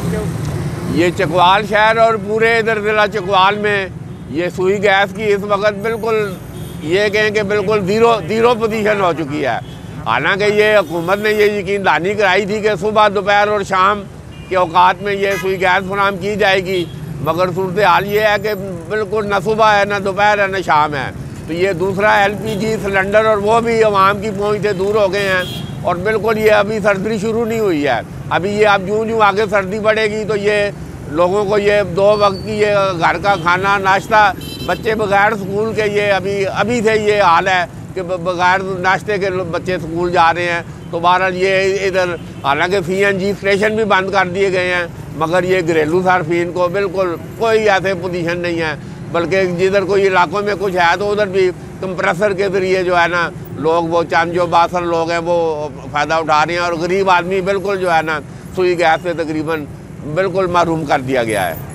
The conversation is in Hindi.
इसके ऊपर? ये चकवाल शहर और पूरे इधर ज़िला चकवाल में ये सुई गैस की इस वक्त बिल्कुल ये कहें कि बिल्कुल ज़ीरो पोजीशन हो चुकी है। हालांकि ये हुकूमत ने ये यकीन दहानी कराई थी कि सुबह दोपहर और शाम के औकात में ये सुई गैस फराहम की जाएगी, मगर सूरत हाल ये है कि बिल्कुल न सुबह है, न दोपहर है, न शाम है। तो ये दूसरा LPG सिलेंडर और वो भी आवाम की पहुंच से दूर हो गए हैं और बिल्कुल ये अभी सर्दी शुरू नहीं हुई है। अभी ये अब यूँ आगे सर्दी बढ़ेगी तो ये लोगों को ये 2 वक्त की ये घर का खाना नाश्ता, बच्चे बगैर स्कूल के ये अभी से ये हाल है कि बगैर नाश्ते के बच्चे स्कूल जा रहे हैं। तो बहरहाल ये इधर हालांकि CNG स्टेशन भी बंद कर दिए गए हैं, मगर ये घरेलू सार्फिन को बिल्कुल कोई ऐसे पोजीशन नहीं है, बल्कि जिधर कोई इलाकों में कुछ है तो उधर भी कंप्रेसर के ज़रिए जो है ना लोग वो चंद जो बासर लोग हैं वो फ़ायदा उठा रहे हैं और गरीब आदमी बिल्कुल जो है ना सुई गैस से तकरीबन बिल्कुल महरूम कर दिया गया है।